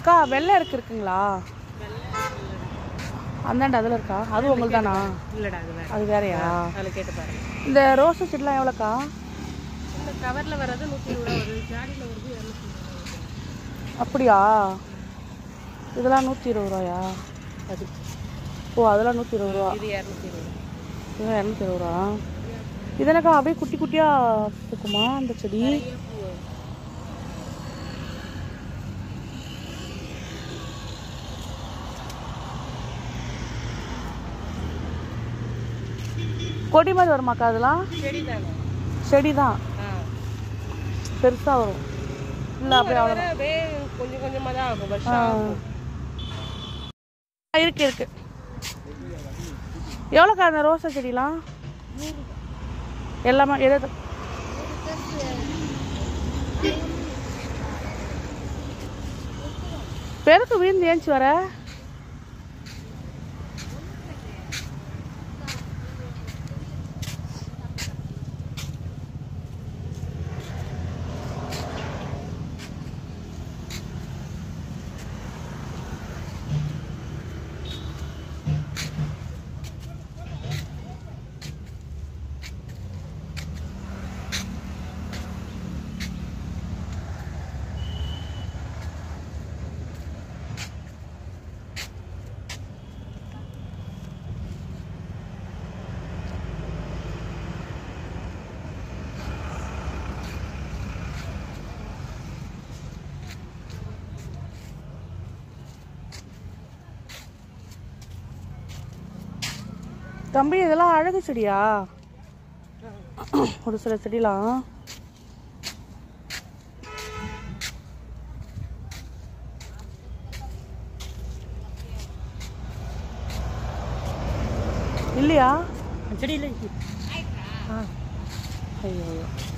அக்கா வெள்ளை இருக்குங்களா? அந்தாண்ட அதில் இருக்கா? அது உங்களுக்கு தானா? இல்லைடா அது வேறையா? அதில் கேட்டு பாருங்க. இந்த ரோஸ் செடிலாம் எவ்வளோக்கா? இந்த கவரில் வர்றது 120 ரூபா வருது, ஜாடியில் வருது 220 ரூபா. அப்படியா? இதெல்லாம் 120 ரூபாயா? அது ஓ அதெல்லாம் 120 ரூபா. இது 220. இது 220 ரூபா. இதனக்கா அப்படியே குட்டி குட்டியாக இருக்குமா அந்த செடி? கொடி மாதிரி வருமாக்கா அதெல்லாம்? செடி தான் பெருசாக வரும் இல்லை? அப்படியே அவ்வளோ கொஞ்சம் கொஞ்சமாக தான் ஆகும், வருஷம் இருக்கு இருக்கு. எவ்வளோக்கா அந்த ரோஸா செடிலாம்? எல்லாமே எது பெருக்கு வீழ்ந்து ஏஞ்சி வர? தம்பி இதெல்லாம் அழகு செடியா? ஒரு சில செடிலாம் இல்லையா? செடி இல்லை. ஐயோ